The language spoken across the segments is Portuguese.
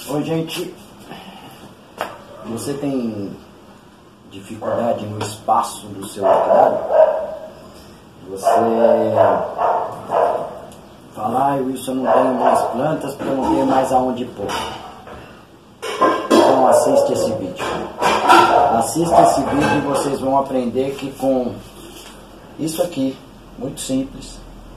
Oi, gente. Você tem dificuldade no espaço do seu hortelã? Você fala, Wilson, eu não tenho mais plantas porque eu não tenho mais aonde pôr. Então assiste esse vídeo. Assista esse vídeo e vocês vão aprender que com isso aqui, muito simples,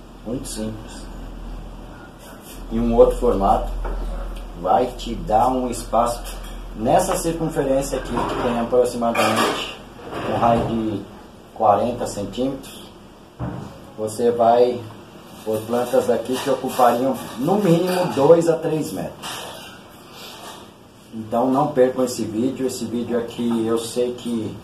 em um outro formato, vai te dar um espaço nessa circunferência aqui, que tem aproximadamente um raio de 40 centímetros. Você vai pôr plantas aqui que ocupariam no mínimo 2 a 3 metros. Então não percam esse vídeo aqui eu sei que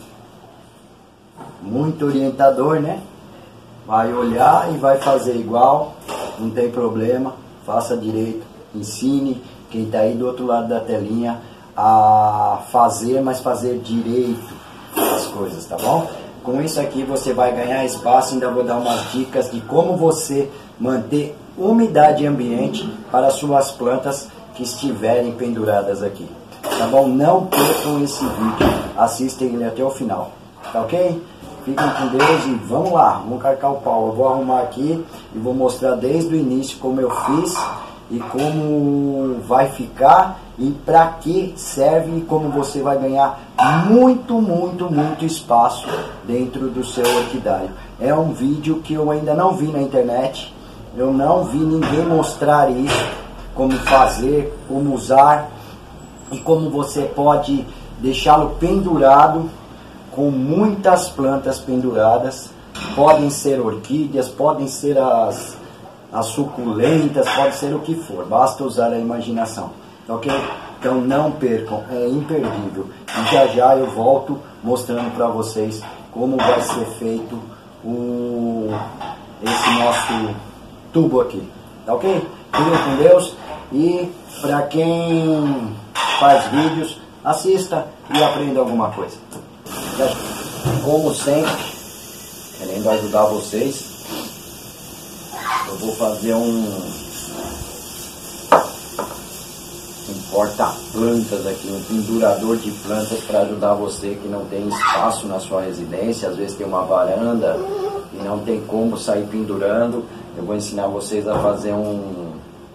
muito orientador, né? Vai olhar e vai fazer igual, não tem problema, faça direito, ensine quem está aí do outro lado da telinha a fazer, mas fazer direito as coisas, tá bom? Com isso aqui você vai ganhar espaço, ainda vou dar umas dicas de como você manter umidade ambiente para suas plantas que estiverem penduradas aqui, tá bom? Não percam esse vídeo, assistem ele até o final, tá ok? Fiquem com Deus e vamos lá, vamos carcar o pau. Eu vou arrumar aqui e vou mostrar desde o início como eu fiz e como vai ficar e para que serve e como você vai ganhar muito espaço dentro do seu orquidário. É um vídeo que eu ainda não vi na internet, eu não vi ninguém mostrar isso, como fazer, como usar e como você pode deixá-lo pendurado com muitas plantas penduradas. Podem ser orquídeas, podem ser as suculentas, pode ser o que for, basta usar a imaginação, ok? Então não percam, é imperdível. E já já eu volto mostrando para vocês como vai ser feito esse nosso tubo aqui, tá ok? Fiquem com Deus e para quem faz vídeos, assista e aprenda alguma coisa. Como sempre, querendo ajudar vocês, eu vou fazer um porta-plantas aqui, um pendurador de plantas para ajudar você que não tem espaço na sua residência, às vezes tem uma varanda e não tem como sair pendurando. Eu vou ensinar vocês a fazer um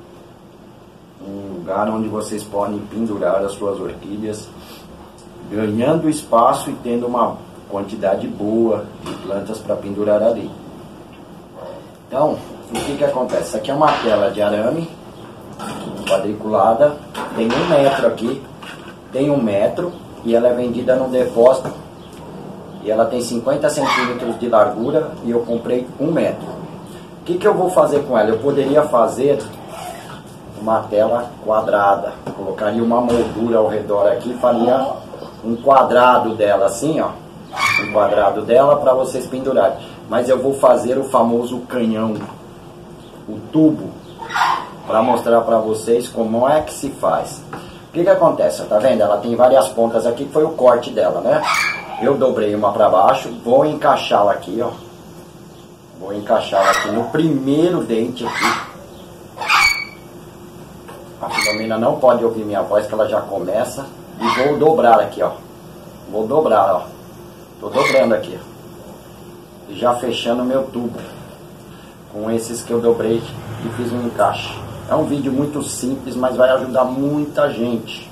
lugar onde vocês podem pendurar as suas orquídeas, ganhando espaço e tendo uma quantidade boa de plantas para pendurar ali. Então, o que acontece? Isso aqui é uma tela de arame quadriculada, tem 1 metro aqui, tem 1 metro e ela é vendida no depósito e ela tem 50 centímetros de largura e eu comprei 1 metro. O que eu vou fazer com ela? Eu poderia fazer uma tela quadrada, colocaria uma moldura ao redor aqui, faria um quadrado dela assim, ó, um quadrado dela para vocês pendurarem. Mas eu vou fazer o famoso canhão, o tubo, para mostrar para vocês como é que se faz. O que acontece? Tá vendo? Ela tem várias pontas aqui, que foi o corte dela, né? Eu dobrei uma para baixo, vou encaixá-la aqui, ó. Vou encaixá-la aqui no primeiro dente aqui. A Filomena não pode ouvir minha voz, que ela já começa. E vou dobrar aqui, ó. Vou dobrar, ó. Tô dobrando aqui, ó. E já fechando o meu tubo com esses que eu dobrei e fiz um encaixe. É um vídeo muito simples, mas vai ajudar muita gente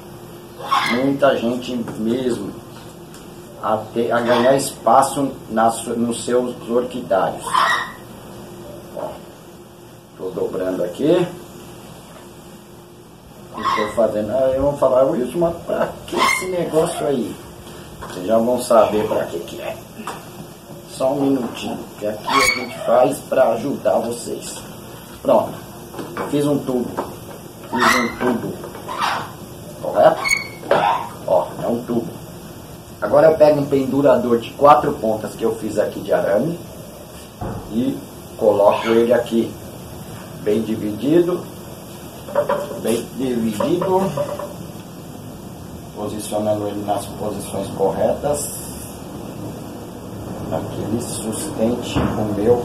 mesmo a ganhar espaço nos seus orquidários. Estou dobrando aqui. Estou fazendo. Eu vou falar, Wilson, mas para que esse negócio aí? Vocês já vão saber para que é. Só um minutinho, que aqui a gente faz para ajudar vocês. Pronto, fiz um tubo, correto? Ó, é um tubo. Agora eu pego um pendurador de 4 pontas que eu fiz aqui de arame e coloco ele aqui, bem dividido, posicionando ele nas posições corretas, para que ele sustente o meu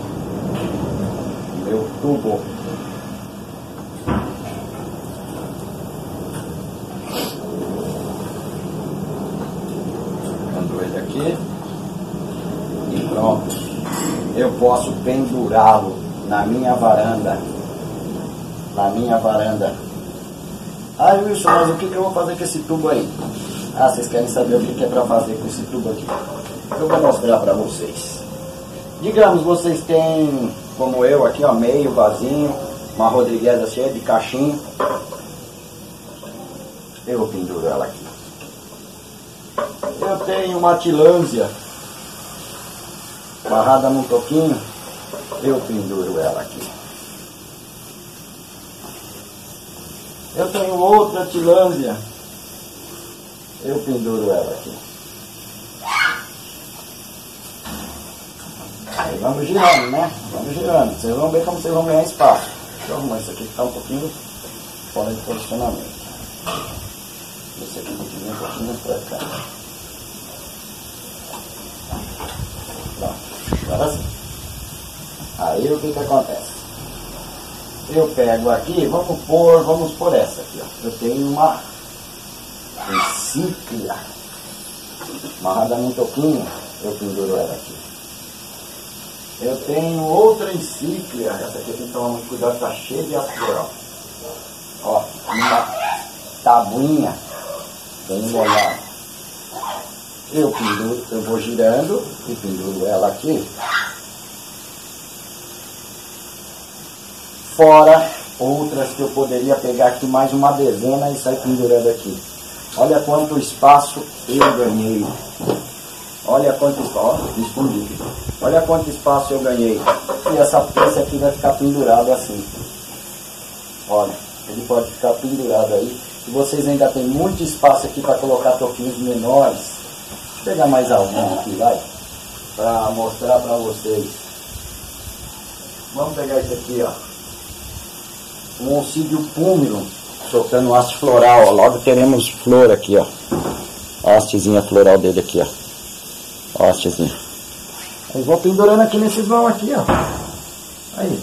tubo. aqui e pronto. Eu posso pendurá-lo na minha varanda. Na minha varanda. Ah, Wilson, mas o que eu vou fazer com esse tubo aí? Ah, vocês querem saber o que é para fazer com esse tubo aqui? Eu vou mostrar para vocês. Digamos, vocês têm, como eu aqui, ó, meio vasinho, uma rodriguesa cheia de cachinho. Eu penduro ela aqui. Eu tenho uma tilânsia barrada num toquinho. Eu penduro ela aqui. Eu tenho outra tilânsia. Eu penduro ela aqui. Aí vamos girando, né? Vamos girando. Vocês vão ver como vocês vão ganhar espaço. Deixa eu arrumar isso aqui que está um pouquinho fora de posicionamento. Esse aqui tem que vir um pouquinho para cá. Pronto. Agora sim. Aí o que acontece? Eu pego aqui, vamos pôr essa aqui, ó. Eu tenho uma encíclia amarrada num toquinho, eu penduro ela aqui. Eu tenho outra encíclia, essa aqui tem que tomar muito cuidado, tá cheia de flor, ó. Uma tabuinha, bem molhada. Eu penduro, eu vou girando e penduro ela aqui. Fora outras que eu poderia pegar aqui mais uma dezena e sair pendurando aqui. Olha quanto espaço eu ganhei. Olha quanto espaço, escondi. Olha quanto espaço eu ganhei. E esse aqui vai ficar pendurado assim. Olha, ele pode ficar pendurado aí. Se vocês ainda tem muito espaço aqui para colocar toquinhos menores, deixa eu pegar mais algum aqui, vai, para mostrar para vocês. Vamos pegar esse aqui, ó. Um oncídio púmilo, soltando haste floral, ó. Logo teremos flor aqui, ó. A hastezinha floral dele aqui, ó. Ó a hastezinha. Eu vou pendurando aqui nesse vão aqui, ó. Aí.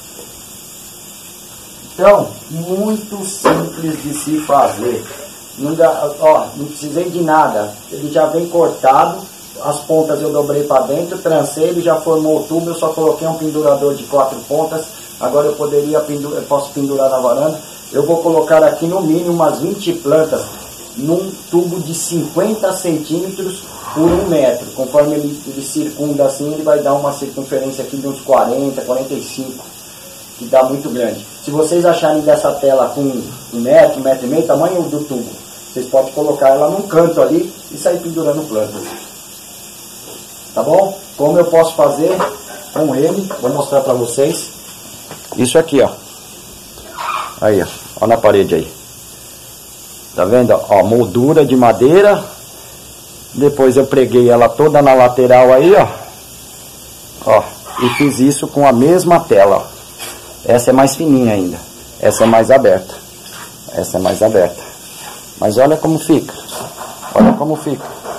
Então, muito simples de se fazer. Não dá, ó, não precisei de nada. Ele já vem cortado. As pontas eu dobrei para dentro, trancei, ele já formou o tubo. Eu só coloquei um pendurador de 4 pontas. Agora eu posso pendurar na varanda. Eu vou colocar aqui no mínimo umas 20 plantas num tubo de 50 centímetros por 1 metro. Conforme ele circunda assim, ele vai dar uma circunferência aqui de uns 40, 45, que dá muito grande. Se vocês acharem dessa tela com 1 metro, 1,5 metro, tamanho do tubo, vocês podem colocar ela num canto ali e sair pendurando plantas. Tá bom? Como eu posso fazer com ele, vou mostrar para vocês. Isso aqui, ó. Aí, ó. Ó na parede aí. Tá vendo? Ó, moldura de madeira. Depois eu preguei ela toda na lateral aí, ó. Ó. E fiz isso com a mesma tela, ó. Essa é mais fininha ainda. Essa é mais aberta. Essa é mais aberta. Mas olha como fica. Olha como fica.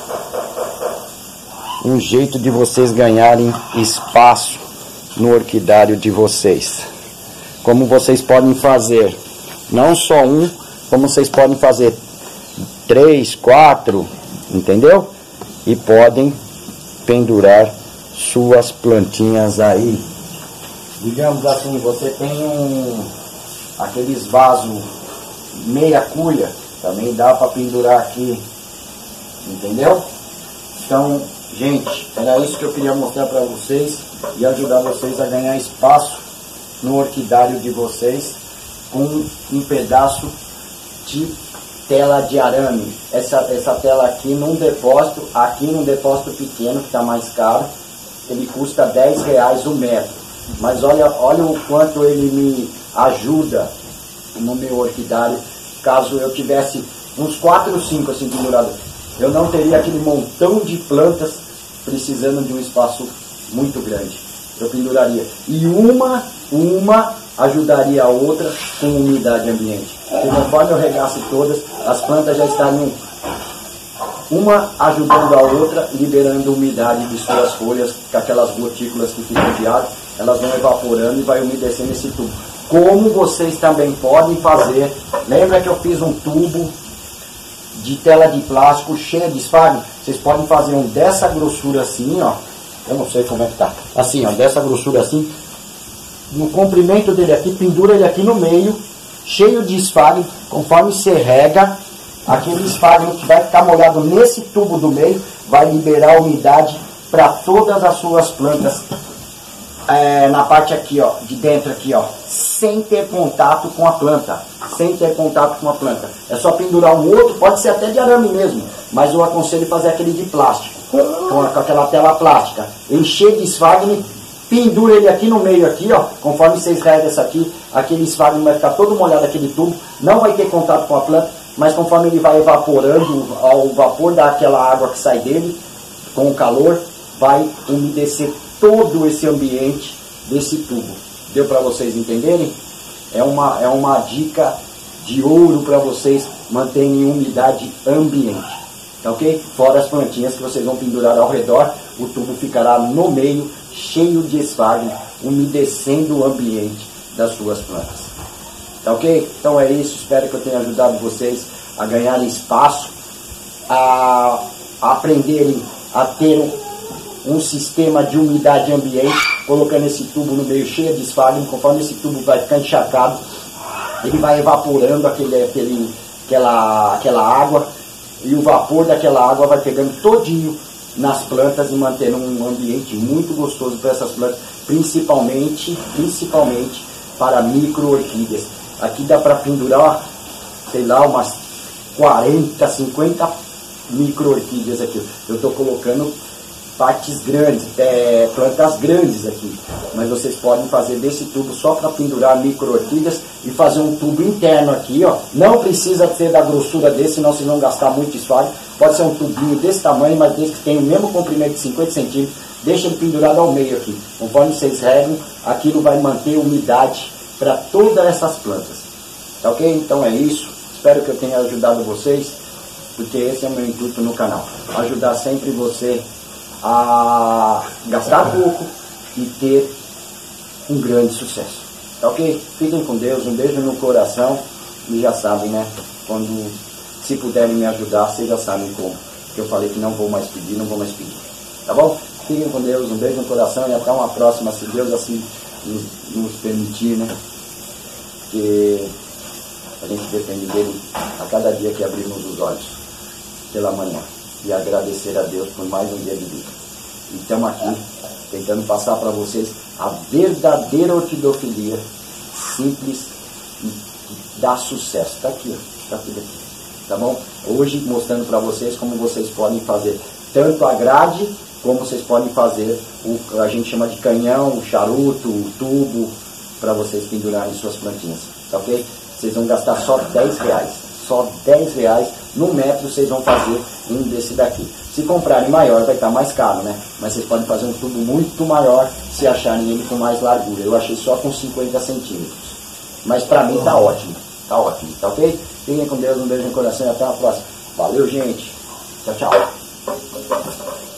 Um jeito de vocês ganharem espaço no orquidário de vocês. Como vocês podem fazer não só um, como vocês podem fazer 3, 4, entendeu? E podem pendurar suas plantinhas aí. Digamos assim, você tem aqueles vasos meia cuia, também dá para pendurar aqui, entendeu? Então, gente, era isso que eu queria mostrar para vocês e ajudar vocês a ganhar espaço no orquidário de vocês com um pedaço de tela de arame. Essa tela aqui num depósito pequeno, que está mais caro, ele custa R$10 o metro. Mas olha o quanto ele me ajuda no meu orquidário. Caso eu tivesse uns 4 ou 5 assim pendurados, eu não teria aquele montão de plantas precisando de um espaço muito grande. Eu penduraria. E uma ajudaria a outra com umidade ambiente. E conforme eu regasse todas, as plantas já estariam uma ajudando a outra, liberando umidade de suas folhas, com aquelas gotículas que ficam de água, elas vão evaporando e vai umedecendo esse tubo. Como vocês também podem fazer, lembra que eu fiz um tubo de tela de plástico cheia de esfagno, vocês podem fazer um dessa grossura assim, ó. Eu não sei como é que tá. Assim, ó, dessa grossura assim. No comprimento dele aqui, pendura ele aqui no meio, cheio de esfagno. Conforme você rega, aquele esfagno que vai ficar molhado nesse tubo do meio, vai liberar umidade para todas as suas plantas. Na parte aqui, ó, de dentro aqui, ó, sem ter contato com a planta, sem ter contato com a planta. É só pendurar um outro, pode ser até de arame mesmo, mas eu aconselho fazer aquele de plástico, com aquela tela plástica, encher de esfagno, pendura ele aqui no meio aqui, ó, conforme vocês regam essa aqui, aquele esfagno vai ficar todo molhado aquele tubo, não vai ter contato com a planta, mas conforme ele vai evaporando, ao vapor daquela água que sai dele, com o calor, vai umedecer todo esse ambiente desse tubo. Deu para vocês entenderem? É uma dica de ouro para vocês manterem umidade ambiente, tá ok? Fora as plantinhas que vocês vão pendurar ao redor, o tubo ficará no meio, cheio de esfagno, umedecendo o ambiente das suas plantas, tá ok? Então é isso, espero que eu tenha ajudado vocês a ganharem espaço, a aprenderem a ter um sistema de umidade ambiente, colocando esse tubo no meio cheio de esfagno. Conforme esse tubo vai ficar encharcado, ele vai evaporando aquela água, e o vapor daquela água vai pegando todinho nas plantas e mantendo um ambiente muito gostoso para essas plantas, principalmente para micro-orquídeas. Aqui dá para pendurar, sei lá, umas 40, 50 micro-orquídeas aqui. Eu estou colocando partes grandes, plantas grandes aqui, mas vocês podem fazer desse tubo só para pendurar micro-orquídeas e fazer um tubo interno aqui, ó. Não precisa ser da grossura desse, senão vocês vão gastar muito esfagno. Pode ser um tubinho desse tamanho, mas desde que tem o mesmo comprimento de 50 centímetros, deixa ele pendurado ao meio aqui. Conforme vocês regam, aquilo vai manter umidade para todas essas plantas, tá ok? Então é isso, espero que eu tenha ajudado vocês, porque esse é o meu intuito no canal, ajudar sempre você a gastar pouco e ter um grande sucesso, tá ok? Fiquem com Deus, um beijo no coração, e já sabem, né, se puderem me ajudar, vocês já sabem como, que eu falei que não vou mais pedir, tá bom? Fiquem com Deus, um beijo no coração e até uma próxima, se Deus assim nos permitir, né, que a gente depende dele a cada dia que abrimos os olhos pela manhã, e agradecer a Deus por mais um dia de vida. E estamos aqui tentando passar para vocês a verdadeira orquidofilia, simples e que dá sucesso. Está aqui, está tudo aqui, tá bom? Hoje mostrando para vocês como vocês podem fazer tanto a grade, como vocês podem fazer o a gente chama de canhão, o charuto, o tubo, para vocês pendurarem suas plantinhas, tá ok? Vocês vão gastar só R$10. Só R$10 no metro vocês vão fazer um desse daqui. Se comprarem maior vai estar mais caro, né? Mas vocês podem fazer um tubo muito maior se acharem ele com mais largura. Eu achei só com 50 centímetros. Mas pra mim tá ótimo, tá ok? Fiquem com Deus, um beijo no coração e até a próxima. Valeu, gente. Tchau, tchau.